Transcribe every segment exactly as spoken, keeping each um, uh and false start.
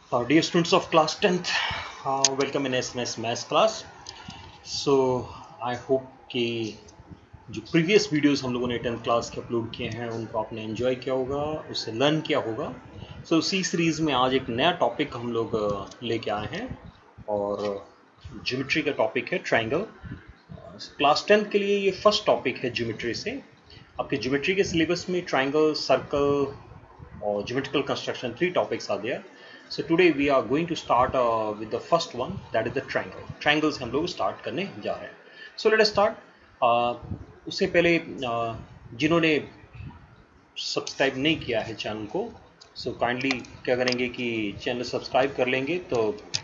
Uh, dear students of class tenth, uh, welcome in S N S Maths class. So I hope कि जो previous videos हम लोगों ने tenth class के upload किए हैं उनको आपने एंजॉय किया होगा, उससे लर्न किया होगा. सो so, उसी सीरीज़ में आज एक नया टॉपिक हम लोग लेके आए हैं और ज्योमेट्री का टॉपिक है ट्रायंगल. क्लास टेंथ के लिए ये फर्स्ट टॉपिक है ज्योमेट्री से. आपके ज्योमेट्री के सिलेबस में ट्रायंगल, सर्कल और ज्योमेट्रिकल कंस्ट्रक्शन थ्री टॉपिक्स आ दिया. So today we are going to start uh, with the first one, that is the triangle. Triangles हम लोग start करने जा रहे हैं. So let us start. Uh, उससे पहले uh, जिन्होंने सब्सक्राइब नहीं किया है चैनल को, so kindly क्या करेंगे कि चैनल सब्सक्राइब कर लेंगे तो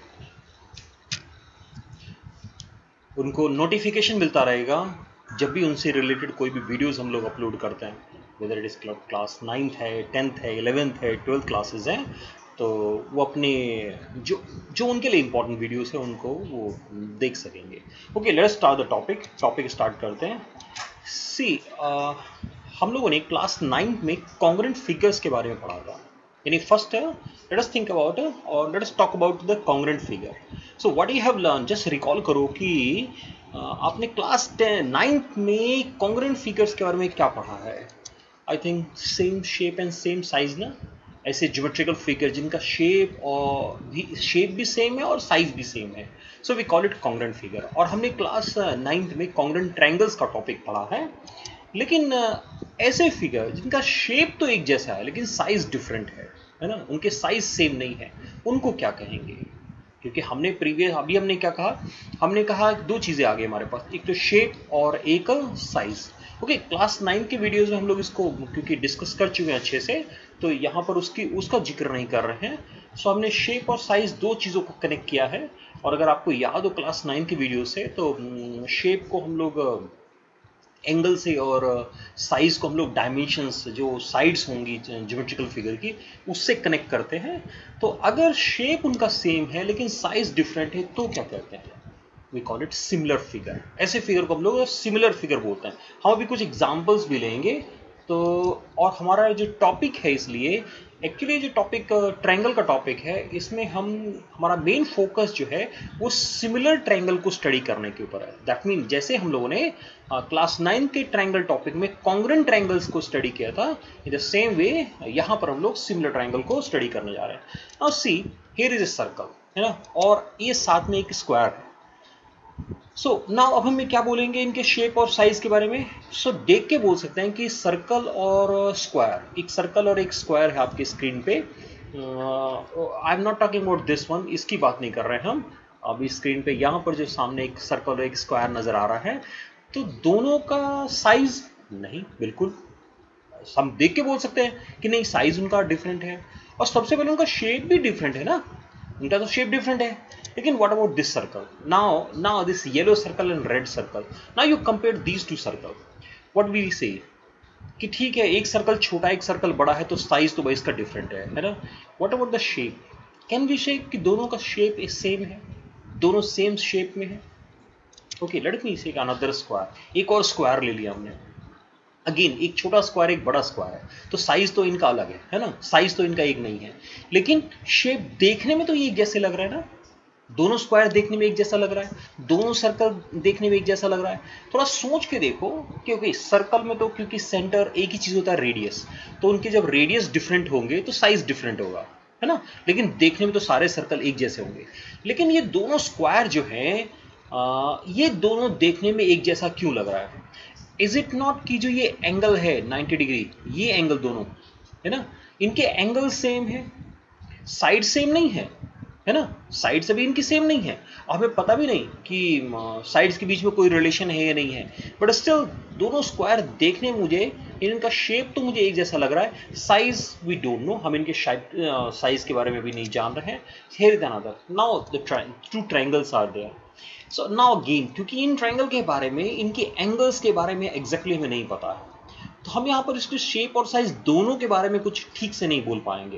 उनको नोटिफिकेशन मिलता रहेगा जब भी उनसे रिलेटेड कोई भी वीडियोस हम लोग अपलोड करते हैं. Whether it is class ninth है, टेंथ है, इलेवेंथ है, ट्वेल्थ क्लासेस हैं, तो वो अपने जो जो उनके लिए इंपॉर्टेंट वीडियोस है उनको वो देख सकेंगे. Okay, let's start the topic. Topic start करते हैं. सी uh, हम लोगों ने क्लास नाइन्थ में कॉन्ग्रुएंट फिगर्स के बारे में पढ़ा था. यानी फर्स्ट है, लेट अस थिंक अबाउट और let us talk about the congruent figure. So what you have learn, just recall करो कि uh, आपने क्लास नाइन्थ में कॉन्ग्रुएंट फिगर्स के बारे में क्या पढ़ा है. I think same shape and same size ना, ऐसे ज्योमेट्रिकल फिगर जिनका शेप और भी शेप भी सेम है और साइज भी सेम है. So we call it congruent figure. और हमने क्लास नाइन्थ में कॉन्ग्रुएंट ट्रायंगल्स का टॉपिक पढ़ा है. लेकिन ऐसे फिगर जिनका शेप तो एक जैसा है लेकिन साइज डिफरेंट है है ना, उनके साइज सेम नहीं है, उनको क्या कहेंगे? क्योंकि हमने प्रीवियस अभी हमने क्या कहा, हमने कहा दो चीज़ें आ गई हमारे पास, एक तो शेप और एक साइज. ओके, क्लास नाइन के वीडियोस में हम लोग इसको क्योंकि डिस्कस कर चुके हैं अच्छे से, तो यहाँ पर उसकी उसका जिक्र नहीं कर रहे हैं. सो हमने शेप और साइज दो चीज़ों को कनेक्ट किया है. और अगर आपको याद हो क्लास नाइन के वीडियो से, तो शेप को हम लोग एंगल से और साइज को हम लोग डायमेंशंस जो साइड्स होंगी ज्योमेट्रिकल फिगर की उससे कनेक्ट करते हैं. तो अगर शेप उनका सेम है लेकिन साइज डिफरेंट है तो क्या कहते हैं? We call it similar figure. ऐसे फिगर को हम लोग सिमिलर फिगर बोलते हैं. हम अभी कुछ एग्जांपल्स भी लेंगे. तो और हमारा जो टॉपिक है, इसलिए एक्चुअली जो टॉपिक ट्रायंगल का टॉपिक है, इसमें हम हमारा मेन फोकस जो है वो सिमिलर ट्रायंगल को स्टडी करने के ऊपर है. दैट मीन जैसे हम लोगों ने क्लास नाइन के ट्रायंगल टॉपिक में कॉन्ग्रुएंट ट्रायंगल्स को स्टडी किया था, इन द सेम वे यहाँ पर हम लोग सिमिलर ट्रायंगल को स्टडी करने जा रहे हैं. Now see, here is a circle, है ना, और ये साथ में एक स्क्वायर है. सो so, नाउ अब हम क्या बोलेंगे इनके शेप और साइज के बारे में. सो so, देख के बोल सकते हैं कि सर्कल और स्क्वायर, एक सर्कल और एक स्क्वायर है आपकी स्क्रीन पे. I am not talking about this one, इसकी बात नहीं कर रहे हैं हम अभी. स्क्रीन पे यहाँ पर जो सामने एक सर्कल और एक स्क्वायर नजर आ रहा है, तो दोनों का साइज नहीं, बिल्कुल हम देख के बोल सकते हैं कि नहीं, साइज उनका डिफरेंट है. और सबसे पहले उनका शेप भी डिफरेंट है ना, उनका तो शेप डिफरेंट है. लेकिन what about this circle? Now now this yellow circle and red circle, now you compare these two circle. What will we say कि ठीक है, एक सर्कल छोटा एक सर्कल बड़ा है तो साइज तो भाई इसका डिफरेंट है है ना. What about the shape? Can we say कि दोनों का शेप सेम है, दोनों सेम शेप में है? ओके, लेट मी से अनदर स्क्वायर. एक और स्क्वायर ले लिया हमने. अगेन एक छोटा स्क्वायर एक बड़ा स्क्वायर है, तो साइज तो इनका अलग है है ना, साइज तो इनका एक नहीं है, लेकिन शेप देखने में तो ये एक जैसे लग रहा है ना. दोनों स्क्वायर देखने में एक जैसा लग रहा है, दोनों सर्कल देखने में एक जैसा लग रहा है. थोड़ा सोच के देखो, क्योंकि सर्कल में तो क्योंकि सेंटर एक ही चीज होता है, रेडियस, तो उनके जब रेडियस डिफरेंट होंगे तो साइज डिफरेंट होगा, है ना. लेकिन देखने में तो सारे सर्कल एक जैसे होंगे. लेकिन ये दोनों स्क्वायर जो हैं, ये दोनों देखने में एक जैसा क्यों लग रहा है? इज इट नॉट कि जो ये एंगल है नाइन्टी डिग्री, ये एंगल दोनों है ना, इनके एंगल सेम है, साइड सेम नहीं है, है ना. साइड्स अभी इनकी सेम नहीं है, हमें पता भी नहीं कि साइड्स के बीच में कोई रिलेशन है या नहीं है. बट स्टिल दोनों स्क्वायर देखने में मुझे, इनका शेप तो मुझे एक जैसा लग रहा है. साइज वी डोंट नो, हम इनके साइज के बारे में भी नहीं जान रहे हैं. Here is another. Now the two triangles are there. So now again, क्योंकि इन ट्रायंगल के बारे में, इनके एंगल्स के बारे में एग्जैक्टली हमें नहीं पता है, तो हम यहाँ पर इसके शेप और साइज दोनों के बारे में कुछ ठीक से नहीं बोल पाएंगे.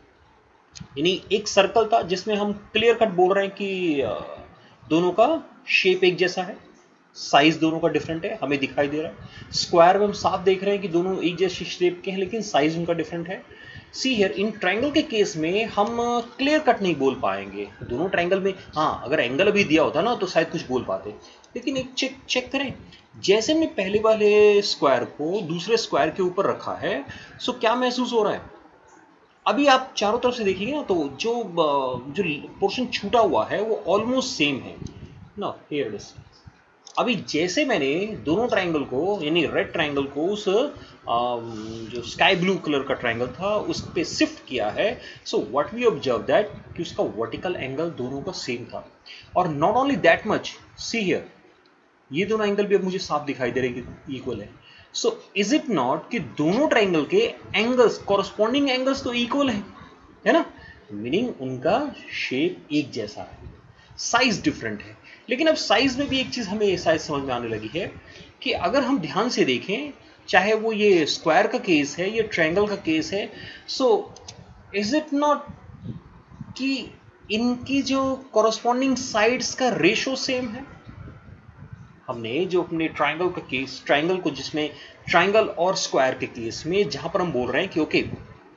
यानी एक सर्कल था जिसमें हम क्लियर कट बोल रहे हैं कि दोनों का शेप एक जैसा है, साइज दोनों का डिफरेंट है, हमें दिखाई दे रहा है. स्क्वायर में हम साफ देख रहे हैं कि दोनों एक जैसे शेप के हैं लेकिन साइज उनका डिफरेंट है. सी हियर इन ट्रायंगल के केस में हम क्लियर कट नहीं बोल पाएंगे दोनों ट्रायंगल में। हाँ, अगर एंगल अभी दिया होता ना तो शायद कुछ बोल पाते, लेकिन एक चेक चेक करें, जैसे हमने पहले वाले स्क्वायर को दूसरे स्क्वायर के ऊपर रखा है, सो क्या महसूस हो रहा है? अभी आप चारों तरफ से देखिए ना, तो जो जो पोर्शन छूटा हुआ है वो ऑलमोस्ट सेम है ना। Here it is. अभी जैसे मैंने दोनों ट्रायंगल को, यानी रेड ट्रायंगल को उस जो स्काई ब्लू कलर का ट्रायंगल था उस पे शिफ्ट किया है, so what we observe that कि उसका वर्टिकल एंगल दोनों का सेम था। और not only that much, see here, ये दोनों एंगल भी अब मुझे साफ दिखाई दे रहे हैं कि इक्वल है। सो इज इट नॉट कि दोनों ट्रायंगल के एंगल्स, कॉरस्पॉन्डिंग एंगल्स तो इक्वल है, है ना? मीनिंग उनका शेप एक जैसा है, साइज डिफरेंट है। लेकिन अब साइज में भी एक चीज हमें साइज समझ में आने लगी है कि अगर हम ध्यान से देखें, चाहे वो ये स्क्वायर का केस है, ये ट्रायंगल का केस है, सो इज इट नॉट कि इनकी जो कॉरस्पॉन्डिंग साइड्स का रेशो सेम है? हमने जो अपने ट्रायंगल का केस, ट्रायंगल को जिसमें ट्रायंगल और स्क्वायर के केस में जहां पर हम बोल रहे हैं कि ओके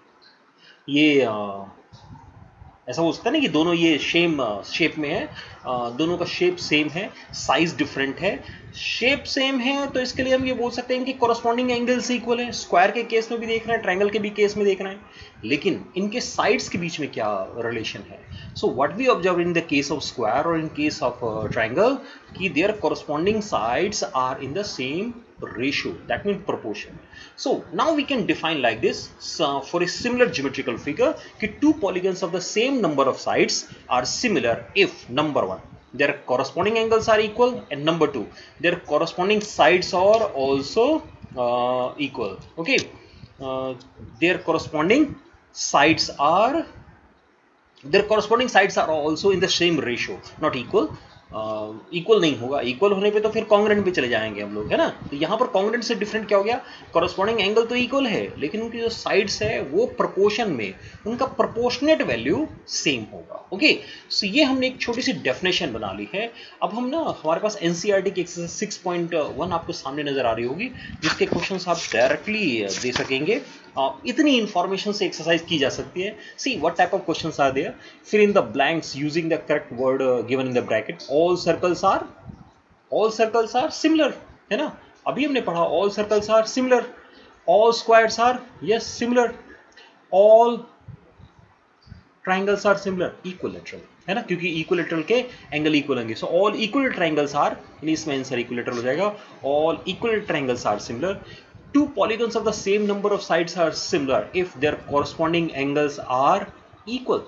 ये आ, ऐसा हो सकता है ना कि दोनों ये सेम शेप में है, आ, दोनों का शेप सेम है, साइज डिफरेंट है। शेप सेम है तो इसके लिए हम ये बोल सकते हैं कि कॉरस्पॉन्डिंग एंगल्स इक्वल है। स्क्वायर के केस में भी देख रहे हैं, ट्रायंगल के भी केस में देख रहे हैं, लेकिन इनके साइड्स के बीच में क्या रिलेशन है? So what we observe in the case of square और इन केस ऑफ ट्रायंगल कि there corresponding sides are in the same ratio, that means proportion. So now we can define like this, so for a similar geometrical figure कि two polygons of the same number of sides are similar if number one their corresponding angles are equal, and number two their corresponding sides are also uh, equal. Okay, uh, their corresponding sides are their corresponding sides are also in the same ratio, not equal. Equal uh, नहीं होगा, equal होने पे तो फिर congruent पे चले जाएंगे हम लोग, है ना? तो यहाँ पर कॉन्ग्रेंट से डिफरेंट क्या हो गया? कॉरस्पॉन्डिंग एंगल तो इक्वल है, लेकिन उनकी जो साइड्स है वो प्रोपोर्शन में, उनका प्रोपोर्शनेट वैल्यू सेम होगा। ओके, सो ये हमने एक छोटी सी डेफिनेशन बना ली है। अब हम ना, हमारे पास एनसीईआरटी की एक्सरसाइज सिक्स पॉइंट वन आपको सामने नजर आ रही होगी, जिसके क्वेश्चंस आप डायरेक्टली दे सकेंगे। Uh, इतनी इंफॉर्मेशन से एक्सरसाइज की जा सकती है। See what type of questions are there, fill in the blanks using the correct word given in the bracket. All circles are all circles are similar, है ना? अभी हमने पढ़ा all circles are similar, all squares are yes similar, all triangles are similar, equilateral, है ना? क्योंकि equilateral के angle equal होंगे। So all equal triangles are, यानी इसमें आंसर इक्विलैटरल हो जाएगा। All equal triangles are similar, two polygons of the same number of sides are similar if their corresponding angles are equal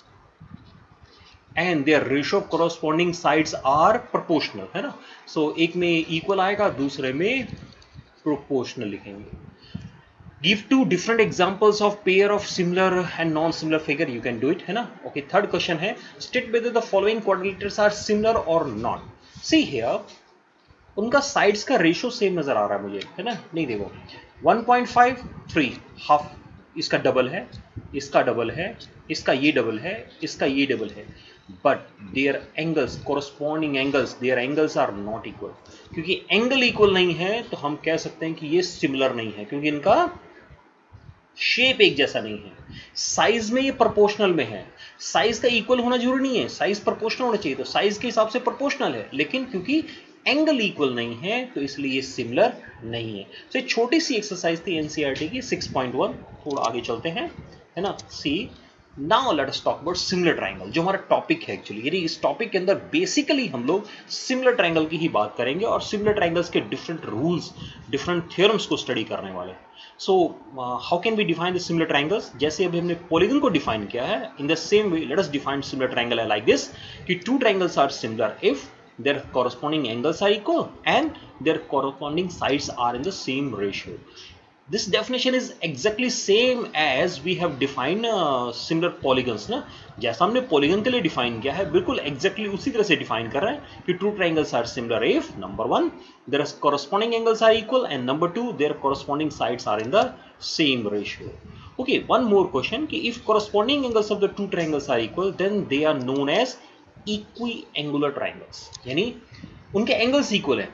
and their ratio of corresponding sides are proportional, है ना? so एक में equal आएगा, दूसरे में proportional लिखेंगे। give two different examples of pair of similar and non-similar figure, you can do it, है ना? okay, third question है state whether the following quadrilaters are similar or not। see here उनका साइड्स का रेशियो सेम नजर आ रहा है मुझे, है ना? नहीं, देखो one point five three, half इसका डबल है, इसका डबल है, इसका ये डबल है, इसका ये डबल है, but their angles, corresponding angles, their angles are not equal. क्योंकि एंगल इक्वल नहीं है तो हम कह सकते हैं कि ये सिमिलर नहीं है, क्योंकि इनका शेप एक जैसा नहीं है। साइज में ये प्रोपोर्शनल में है, साइज का इक्वल होना जरूरी नहीं है, साइज प्रोपोर्शनल होना चाहिए, तो साइज के हिसाब से प्रोपोर्शनल है, लेकिन क्योंकि एंगल इक्वल नहीं है तो इसलिए ये सिमिलर नहीं है। तो so, छोटी सी एक्सरसाइज थी एनसीईआरटी की सिक्स पॉइंट वन। थोड़ा आगे चलते हैं, है ना? See now let us talk about similar triangle, जो हमारा टॉपिक है एक्चुअली। यानी इस टॉपिक के अंदर बेसिकली हम लोग सिमिलर ट्रायंगल की ही बात करेंगे और सिमिलर ट्रायंगल्स के डिफरेंट रूल्स, डिफरेंट थ्योरम्स को स्टडी करने वाले। So how can we define the similar triangles? जैसे अभी हमने पॉलीगन को डिफाइन किया है, in the same way let us define similar triangle like this कि two triangles are similar if their corresponding angles are equal and their corresponding sides are in the same ratio. This definition is exactly same as we have defined uh, similar polygons ना, जैसा हमने polygon के लिए define किया है, बिल्कुल exactly उसी तरह से define कर रहे हैं कि two triangles are similar if number one their corresponding angles are equal and number two their corresponding sides are in the same ratio. Okay, one more question कि if corresponding angles of the two triangles are equal then they are known as equiangular triangles, यानी उनके angles equal है,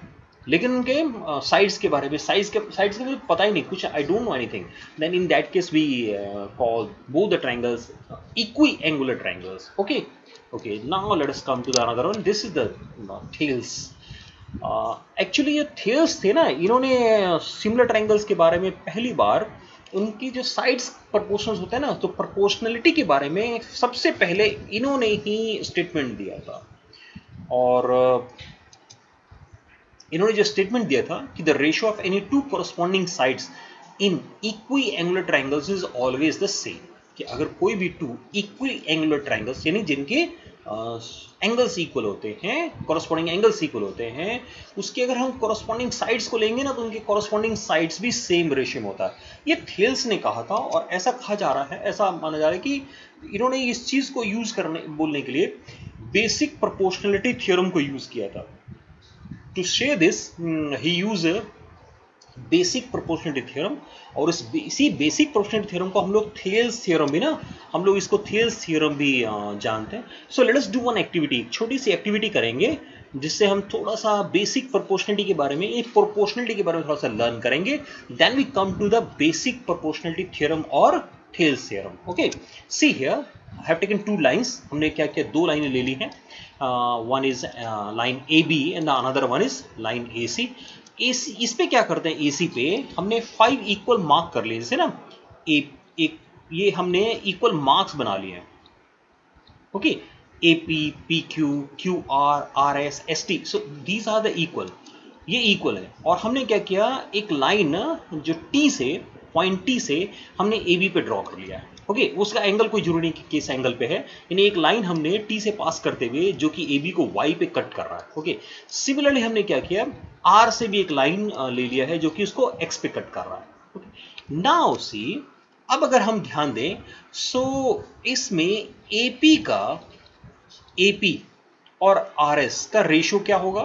लेकिन उनके sides के बारे में sides के साइड्स के मुझे पता ही नहीं कुछ, I don't know anything, then in that case we call both the triangles equiangular triangles. Okay okay now let us come to the another one. This is the Thales. Actually ये Thales थे ना, इन्होंने similar triangles के बारे में पहली बार उनकी जो साइड्स प्रोपोर्शंस होते हैं ना, तो प्रोपोर्शनलिटी के बारे में सबसे पहले इन्होंने ही स्टेटमेंट दिया था. और इन्होंने जो स्टेटमेंट दिया था कि the ratio of any two corresponding sides in equiangular triangles is always the same. कि अगर कोई भी टू इक्वी एंगुलर ट्रायंगल्स यानी जिनके एंगल्स इक्वल होते हैं, कोरस्पॉन्डिंग एंगल्स इक्वल होते हैं, उसके अगर हम कोरस्पॉन्डिंग साइड्स को लेंगे ना तो उनके कोरस्पॉन्डिंग साइड्स भी सेम रेशियो में होता है. ये थेल्स ने कहा था और ऐसा कहा जा रहा है, ऐसा माना जा रहा है कि इन्होंने इस चीज को यूज करने बोलने के लिए बेसिक प्रोपोर्शनलिटी थ्योरम को यूज किया था. To say this, he used basic proportionality theorem. और इस इसी बेसिक प्रोपोर्शनलिटी थ्योरम को हम लोग थेल्स थ्योरम भी ना, हम लोग इसको थेल्स थ्योरम भी जानते हैं. So let us do one activity, छोटी सी एक्टिविटी करेंगे जिससे हम थोड़ा सा बेसिक प्रोपोर्शनलिटी के बारे में, एक प्रोपोर्शनलिटी के बारे में थोड़ा सा लर्न करेंगे. Then we come to the basic proportionality theorem और Thales theorem. Okay see here I have taken two lines. हमने क्या किया, दो लाइनें ले ली हैं. One is line A B and another one is line A C. A C इस पे क्या करते हैं, ए सी पे हमने फाइव इक्वल मार्क कर लिए, जैसे ना ए एक ये हमने इक्वल मार्क्स बना लिए हैं. Okay A P P Q Q R R S S T. So these are the equal, ये इक्वल है. और हमने क्या किया, एक लाइन जो टी से पॉइंट टी से हमने ए बी पे ड्रॉ कर लिया है. ओके okay, उसका एंगल कोई जरूरी नहीं कि किस एंगल पे है, यानी एक लाइन हमने टी से पास करते हुए जो कि ए बी को वाई पे कट कर रहा है. ओके okay, सिमिलरली हमने क्या किया, आर से भी एक लाइन ले लिया है जो कि उसको एक्स पे कट कर रहा है. ओके नाउ सी, अब अगर हम ध्यान दें सो इसमें एपी का एपी और आर एस का रेशियो क्या होगा,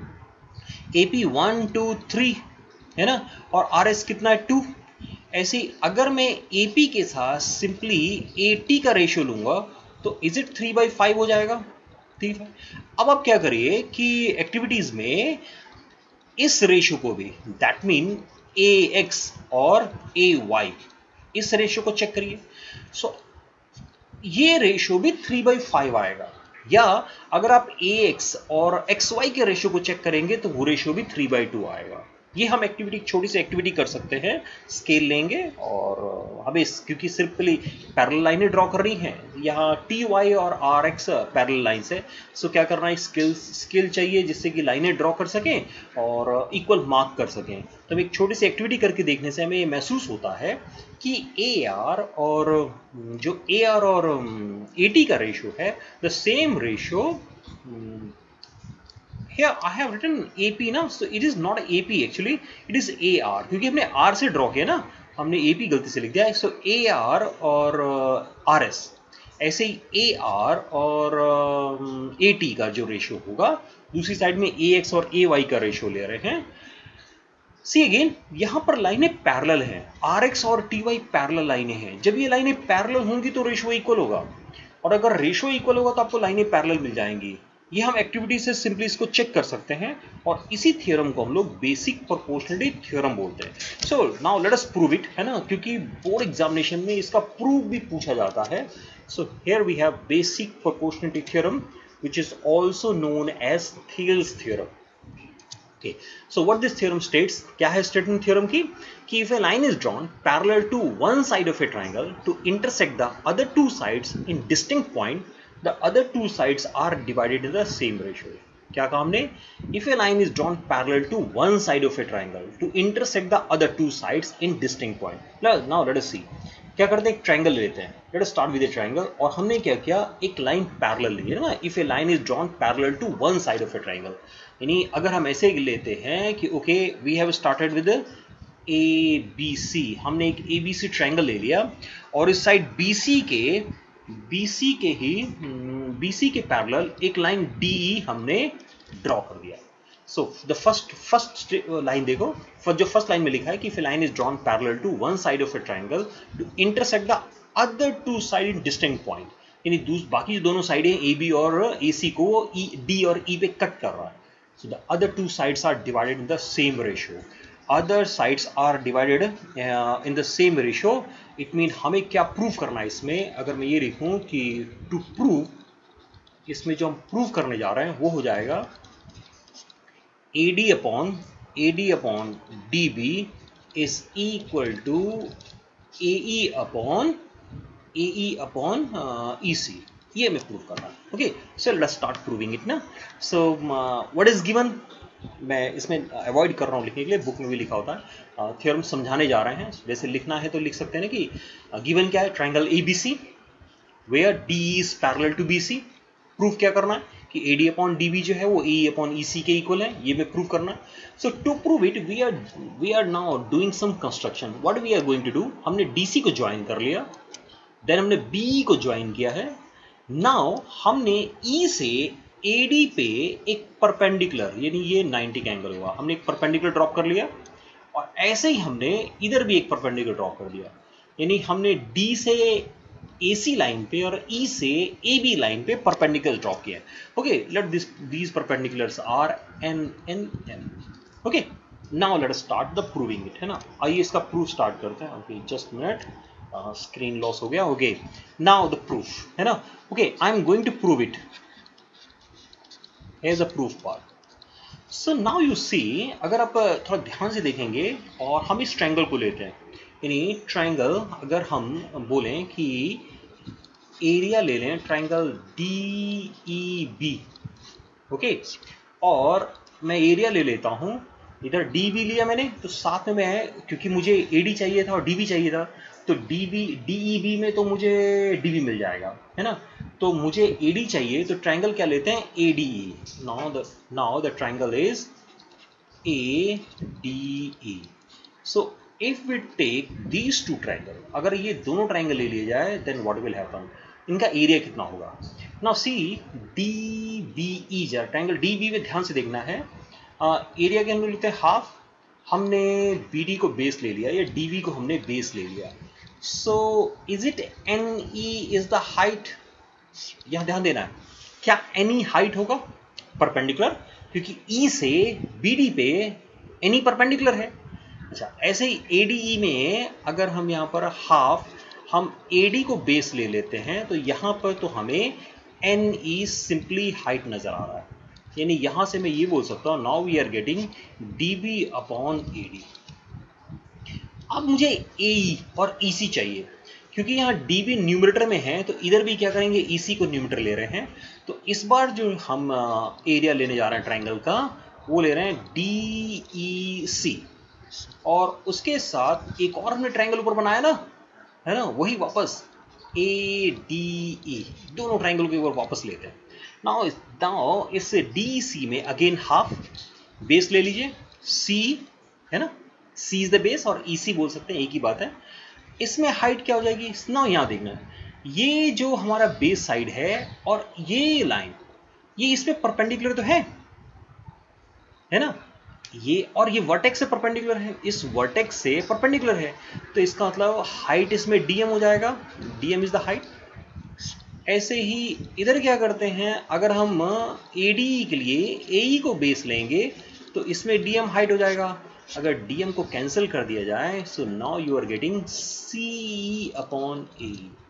एपी वन टू थ्री है ना, और आर एस कितना है, टू. ऐसे अगर मैं A P के साथ सिंपली A T का रेशियो लूंगा तो is it three by five हो जाएगा. ठीक है, अब आप क्या करिए कि एक्टिविटीज में इस रेशियो को भी, दैट मीन A X और A Y, इस रेशियो को चेक करिए. सो so, ये रेशियो भी थ्री बाई फाइव आएगा. या अगर आप A X और X Y के रेशियो को चेक करेंगे तो वो रेशियो भी थ्री बाई टू आएगा. ये हम एक्टिविटी, छोटी सी एक्टिविटी कर सकते हैं. स्केल लेंगे और हमें क्योंकि सिर्फ पैरेलल लाइनें ड्रॉ कर रही हैं, यहाँ टी वाई और आर एक्स पैरेलल लाइन्स है. सो क्या करना है, स्केल स्केल चाहिए जिससे कि लाइनें ड्रॉ कर सकें और इक्वल मार्क कर सकें. तो एक छोटी सी एक्टिविटी करके देखने से हमें ये महसूस होता है कि ए आर और जो ए आर और ए टी का रेशियो है, the same ratio. Here I have written A P ना, so it is not A P actually, it is A R, क्योंकि हमने R से ड्रॉ किया ना, हमने A P गलती से लिख दिया है. so A R और uh, R S, ऐसे ही A R और uh, A T का जो रेशियो होगा, दूसरी साइड में A X और A Y का रेशियो ले रहे हैं. सी अगेन, यहाँ पर लाइनें पैरेलल हैं, R X और T Y पैरेलल लाइनें हैं. जब ये लाइनें पैरेलल होंगी तो रेशियो इक्वल होगा, और अगर रेशियो इक्वल होगा तो आपको लाइनें पैरेलल मिल जाएंगी. ये हम एक्टिविटी से सिंपली इसको चेक कर सकते हैं, और इसी थ्योरम को हम लोग बेसिक प्रोपोर्शनलिटी थ्योरम बोलते हैं. So now let us prove it, है ना, क्योंकि बोर्ड एग्जामिनेशन में इसका प्रूव भी पूछा जाता है. So here we have basic proportionality theorem which is also known as Thales theorem. Okay, so what this theorem states, क्या है स्टेटमेंट थ्योरम की, कि if a line is drawn parallel to one side of a triangle to intersect the other two sides in distinct point, the other two sides are divided in the same ratio. क्या कहा हमने, if a line is drawn parallel to one side of a triangle to intersect the other two sides in distinct point. now, now let us see, क्या करते हैं, एक triangle लेते हैं. let us start with a triangle, और हमने क्या किया, एक लाइन पैरेलल ली है ना. if a line is drawn parallel to one side of a triangle, यानी अगर हम ऐसे लेते हैं कि okay we have started with A B C, हमने एक ए बी सी ट्रायंगल ले लिया, और इस साइड बी सी के B C के ही B C के पैरेलल एक लाइन D E हमने ड्रॉ कर दिया. So the first first line देखो, जो फर्स्ट लाइन में लिखा है कि if a line is drawn parallel to one side of a triangle to intersect the other two side in distinct point, यानी बाकी जो दोनों साइड हैं A B और A C को E D और E पे कट कर रहा है. So the other two sides are divided in the same ratio. Other sides are divided uh, in the same ratio. It mean हमें क्या प्रूव करना है इसमें? अगर मैं ये लिखूं कि to prove, इसमें जो हम प्रूव करने जा रहे हैं वो हो जाएगा A D upon A D upon D B is equal to A E upon A E upon uh, E C. ये मैं प्रूव कर रहा हूँ. Okay, so let's start proving it ना. सो व्हाट इज गिवन, मैं इसमें avoid कर रहा हूँ लिखने के लिए, बुक में भी लिखा होता है. थ्योरम uh, समझाने जा रहे हैं, वैसे लिखना है तो लिख सकते हैं ना कि गिवन uh, क्या है, triangle A B C where D is parallel to B C. Proof क्या करना है कि A D upon D B जो है वो ए अपॉन ई सी के इक्वल है, ये मैं प्रूव करना है. So to prove it we are we are now doing some construction. What we are going to do, हमने डी सी को ज्वाइन कर लिया, देन हमने बी को ज्वाइन किया है. नाउ हमने ई से ए डी पे एक परपेंडिकुलर, यानी ये नाइंटी का एंगल हुआ, हमने एक परपेंडिकुलर ड्रॉप कर लिया, और ऐसे ही हमने इधर भी एक परपेंडिकुलर ड्रॉप कर दिया, यानी हमने डी से ए सी लाइन पे और ई से ए बी लाइन पे परपेंडिकुलर ड्रॉप किया. Okay, let this these perpendiculars are N N N. Okay, now let us start the proving it, है ना. आइए इसका प्रूफ स्टार्ट करते हैं. Okay, just minute, screen loss हो गया. ओके, नाउ द प्रूफ, है ना. Okay, I am going to prove it as a proof part. So now you see, अगर आप थोड़ा ध्यान से देखेंगे और हम इस ट्रायंगल को लेते हैं, यानी ट्रायंगल अगर हम बोलें कि एरिया ले लें triangle D E B. Okay, और मैं एरिया ले लेता हूं, इधर डी बी लिया मैंने, तो साथ में मैं, क्योंकि मुझे ए डी चाहिए था और डी बी चाहिए था, तो D B D E B में तो मुझे डी बी मिल जाएगा, है ना. तो मुझे ए डी चाहिए, तो ट्रायंगल क्या लेते हैं, A D E. Now the now the triangle is A D E. So if we take these two triangle, अगर ये दोनों ट्रायंगल ले लिए जाए, देन व्हाट विल हैपन, इनका एरिया कितना होगा. Now see D B E, जरा ट्रायंगल डी बी में ध्यान से देखना है. एरिया uh, के हम लोग लेते हैं हाफ, हमने बी डी को बेस ले लिया या डी बी को हमने बेस ले लिया. So is it N E is the height, यहां ध्यान देना है, क्या एन ई हाइट होगा परपेंडिकुलर, क्योंकि ई से बी डी पे एन ई परपेंडिकुलर है. अच्छा, ऐसे ही ए डी ई में अगर हम यहाँ पर हाफ, हम ए डी को बेस ले लेते हैं, तो यहाँ पर तो हमें एन ई सिंपली हाइट नजर आ रहा है, यानी यहां से मैं ये बोल सकता हूं, now we are getting D B upon A D. अब मुझे ए ई और ई सी चाहिए, क्योंकि यहाँ डी बी न्यूमरेटर में है, तो इधर भी क्या करेंगे, ई सी को न्यूमरेटर ले रहे हैं. तो इस बार जो हम एरिया लेने जा रहे हैं ट्रायंगल का, वो ले रहे हैं डी ई सी, और उसके साथ एक और हमने ट्रायंगल ऊपर बनाया ना, है ना, वही वापस ए डी ई, दोनों ट्रायंगल के ऊपर वापस लेते हैं. नाउ नाउ इस डी सी में अगेन हाफ बेस ले लीजिए, सी है ना, सी इज द बेस, और ई सी बोल सकते हैं, एक ही बात है. इसमें हाइट क्या हो जाएगी, नाउ यहां देखना है, ये जो हमारा बेस साइड है और ये लाइन, ये इस पे परपेंडिकुलर तो है, है ना, ये और ये वर्टेक्स से परपेंडिकुलर है, इस वर्टेक्स से परपेंडिकुलर है, तो इसका मतलब हाइट इसमें डीएम हो जाएगा, डीएम इज द हाइट. ऐसे ही इधर क्या करते हैं, अगर हम ए डी ई के लिए ए ई को बेस लेंगे, तो इसमें डीएम हाइट हो जाएगा. अगर डीएम को कैंसिल कर दिया जाए, so now you are getting C upon A.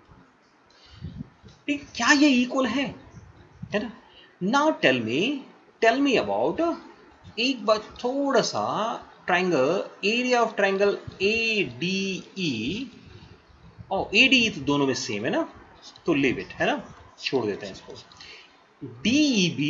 क्या ये इक्वल है, है ना. Now tell me tell me about, एक बार थोड़ा सा triangle, area of triangle A D E, और ए डी ई तो दोनों में सेम है ना, तो लीव इट, है ना, छोड़ देते हैं इसको. D E B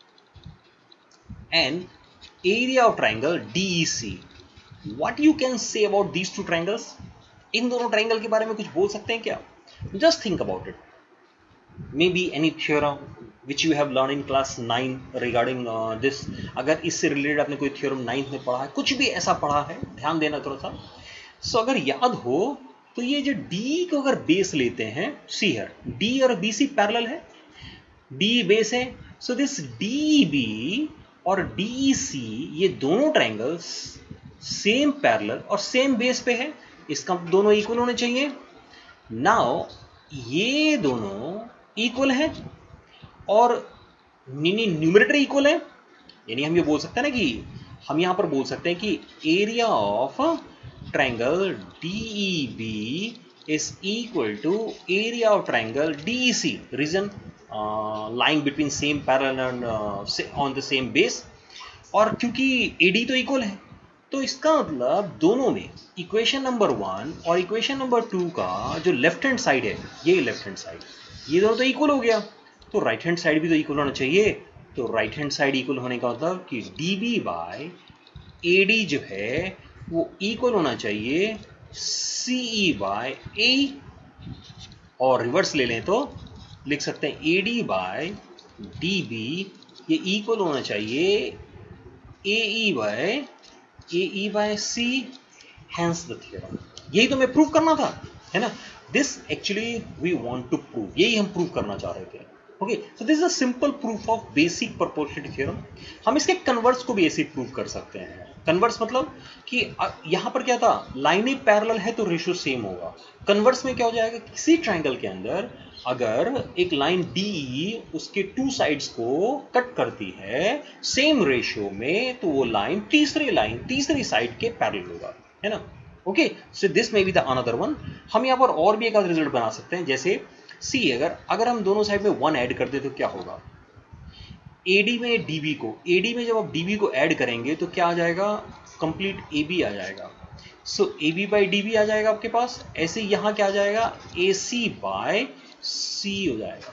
and area of triangle D E C, what you can say about these two triangles. इन दोनों ट्रायंगल के बारे में कुछ बोल सकते हैं क्या? Just think about it. Maybe any theorem which you have learn in class nine regarding this. अगर इससे रिलेटेड आपने कोई थ्योरम नाइन्थ में पढ़ा है, कुछ भी ऐसा पढ़ा है, ध्यान देना थोड़ा सा. सो so, अगर याद हो तो ये जो D को अगर बेस लेते हैं, सी है D और B C पैरेलल है, D बेस है, सो दिस D B और D C ये दोनों ट्रायंगल्स सेम पैरेलल और सेम बेस पे है, इसका दोनों इक्वल होने चाहिए. नाउ ये दोनों इक्वल है और न्यूमरेटर इक्वल है, यानी हम ये बोल सकते हैं ना कि हम यहाँ पर बोल सकते हैं कि area of triangle D E B is equal to area of triangle D E C, region uh, lying between same parallel and uh, on the same base. और क्योंकि A D तो इक्वल है, तो इसका मतलब दोनों में इक्वेशन नंबर वन और इक्वेशन नंबर टू का जो लेफ्ट हैंड साइड है, ये लेफ्ट हैंड साइड, ये दोनों तो इक्वल हो गया, तो राइट हैंड साइड भी तो इक्वल होना चाहिए। तो राइट हैंड साइड इक्वल होने का मतलब कि D B by A D जो है वो इक्वल होना चाहिए सी ई बाय ए, और रिवर्स ले लें तो लिख सकते हैं A D by D B, ये इक्वल होना चाहिए A E by A E by C, hence the theorem. यही तो मैं प्रूव करना था, है ना। This actually we want to prove, यही हम प्रूव करना चाह रहे थे। Okay, so this is a simple proof of basic proportionality theorem. हम इसके कन्वर्स को भी ऐसे प्रूव कर सकते हैं। कन्वर्स मतलब कि यहां पर क्या था, लाइनें पैरेलल है तो रेशियो सेम होगा। कन्वर्स में क्या हो जाएगा, किसी ट्रायंगल के अंदर अगर एक लाइन डी उसके टू साइड्स को कट करती है सेम रेशियो में, तो वो लाइन तीसरी लाइन तीसरी साइड के पैरेलल होगा, है ना। Okay, so this may be the another one. हम यहाँ पर और भी एक आध रिजल्ट बना सकते हैं, जैसे सी, अगर अगर हम दोनों साइड में वन ऐड कर दे तो क्या होगा, एडी में डीबी को, एडी में जब आप डीबी को ऐड करेंगे तो क्या आ जाएगा, कंप्लीट एबी आ जाएगा। सो एबी बाई डीबी आ जाएगा आपके पास। ऐसे यहाँ क्या आ जाएगा, ए सी बाय सी हो जाएगा।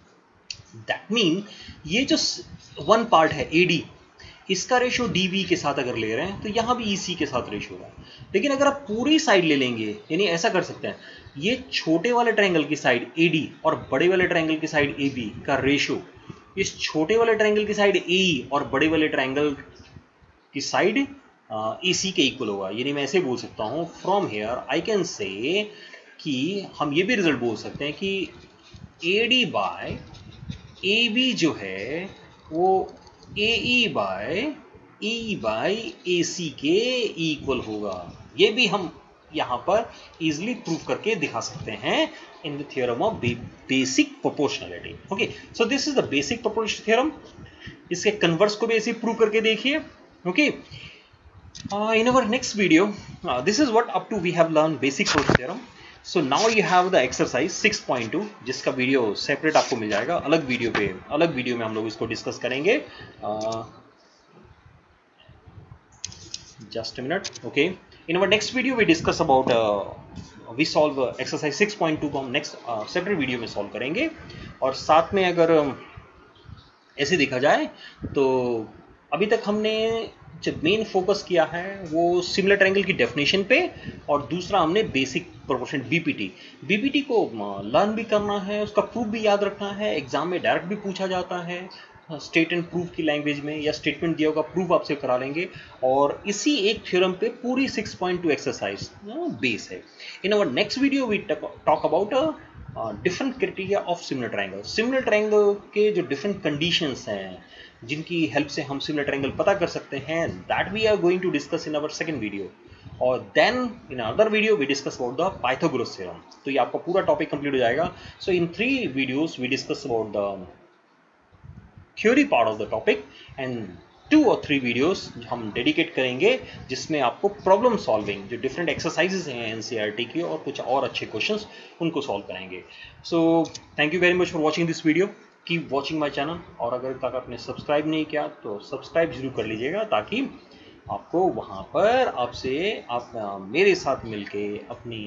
दैट मीन ये जो वन पार्ट है एडी, इसका रेशियो डीबी के साथ अगर ले रहे हैं तो यहाँ भी ईसी के साथ रेशियो होगा। लेकिन अगर आप पूरी साइड ले लेंगे, यानी ऐसा कर सकते हैं, ये छोटे वाले ट्रायंगल की साइड एडी और बड़े वाले ट्रायंगल की साइड एबी का रेशियो इस छोटे वाले ट्रायंगल की साइड ए और बड़े वाले ट्रायंगल की साइड ए सी के इक्वल होगा। यानी मैं ऐसे बोल सकता हूँ, from here I can say कि हम ये भी रिजल्ट बोल सकते हैं कि A D by A B जो है वो ए ई बाय ई बाय ए सी के इक्वल होगा। ये भी हम यहाँ पर इजिली प्रूव करके दिखा सकते हैं in the theorem of basic proportionality. Okay, so this is the basic proportionality theorem. इसके कन्वर्स को भी ऐसे प्रूव करके देखिए। Okay, uh, in our next video, uh, this is what up to we have learned basic proportionality theorem. So now you have the exercise six point two, जिसका video separate आपको मिल जाएगा, अलग वीडियो पे, अलग video में हम लोग इसको डिस्कस करेंगे। Just a minute. Okay, in our next video we discuss about uh, we solve uh, exercise six point two को हम नेक्स्ट सेपरेट वीडियो में सॉल्व करेंगे। और साथ में अगर uh, ऐसे देखा जाए तो अभी तक हमने जो मेन फोकस किया है वो सिमिलर ट्रायंगल की डेफिनेशन पे, और दूसरा हमने बेसिक प्रोपोर्शन बीपीटी बीपीटी को लर्न भी करना है, उसका प्रूफ भी याद रखना है, एग्जाम में डायरेक्ट भी पूछा जाता है स्टेट एंड प्रूफ की लैंग्वेज में, या स्टेटमेंट दिया होगा प्रूफ आपसे करा लेंगे। और इसी एक थ्योरम पे पूरी six point two exercise base है। In our next video we talk about different criteria of similar triangle. Similar triangle के जो डिफरेंट कंडीशंस हैं जिनकी हेल्प से हम सिमिलर ट्रायंगल पता कर सकते हैं, that we are going to discuss in our second video. और then in other video we discuss about the Pythagoras theorem. तो ये आपका पूरा टॉपिक कंप्लीट हो जाएगा। So in three videos we discuss about the theory part of the topic, and two और three videos हम dedicate करेंगे जिसमें आपको प्रॉब्लम सॉल्विंग, जो डिफरेंट एक्सरसाइजेज हैं एनसीईआरटी की और कुछ और अच्छे क्वेश्चंस, उनको सॉल्व करेंगे। So thank you very much for watching this video, keep watching my channel. और अगर तक आपने सब्सक्राइब नहीं किया तो सब्सक्राइब जरूर कर लीजिएगा, ताकि आपको वहाँ पर आपसे आप मेरे साथ मिलके अपनी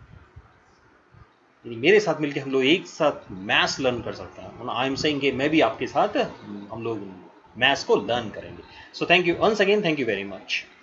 मेरे साथ मिलके हम लोग एक साथ मैथ्स लर्न कर सकते हैं। आई एम सेइंग कि मैं भी आपके साथ हम लोग मैथ्स को लर्न करेंगे। So thank you once again, thank you very much.